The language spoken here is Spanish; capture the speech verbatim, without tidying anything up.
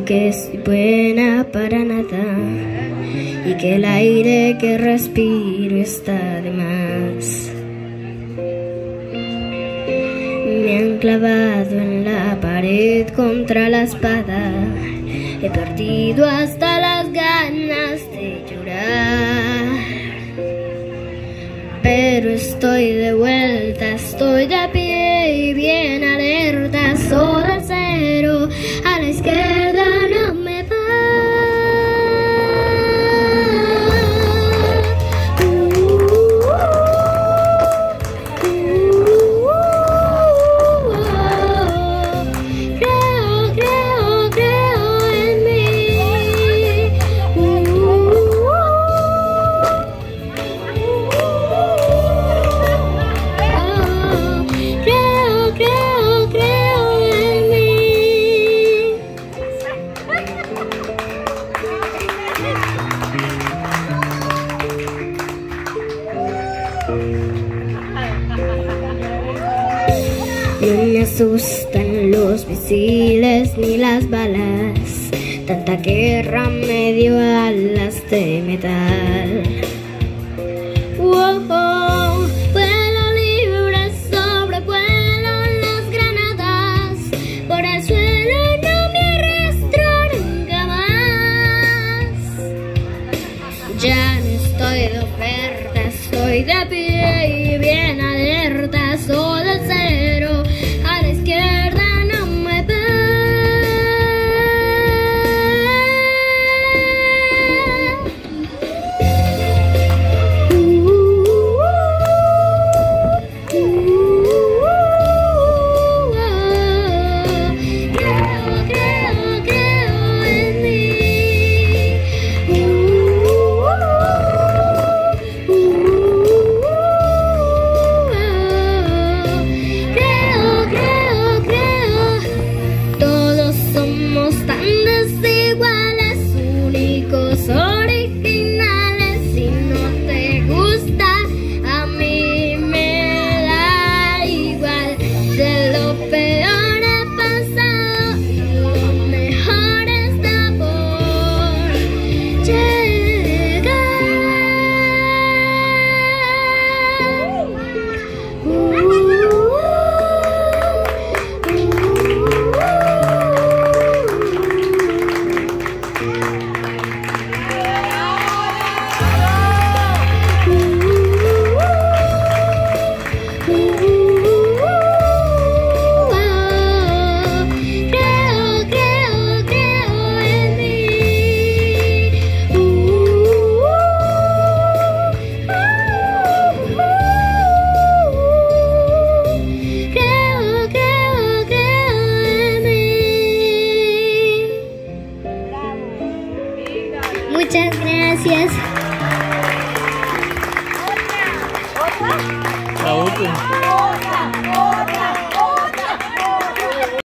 Creo que soy buena para nada y que el aire que respiro está de más. Me han clavado en la pared contra la espada. He perdido hasta las ganas de llorar. Pero estoy de vuelta, estoy de pie y bien alerta. Soy al cero, a la izquierda no me va. No me asustan los misiles ni las balas, tanta guerra me dio alas de metal. Oh, oh, vuelo libre, sobrevuelo las granadas, por el suelo no me arrastro nunca más. Ya no estoy de oferta, estoy de pie y bien alerta, soy del cero. A la izquierda no me ve. Uh, uh, uh, uh, creo, creo, creo en mí. Uh, uh, uh, creo, creo, creo. Todos somos tan desiguales, únicos, originales. Si no te gusta, a mí me da igual. De lo peor he pasado y lo mejor está por llegar. Uh, muchas gracias. La otra.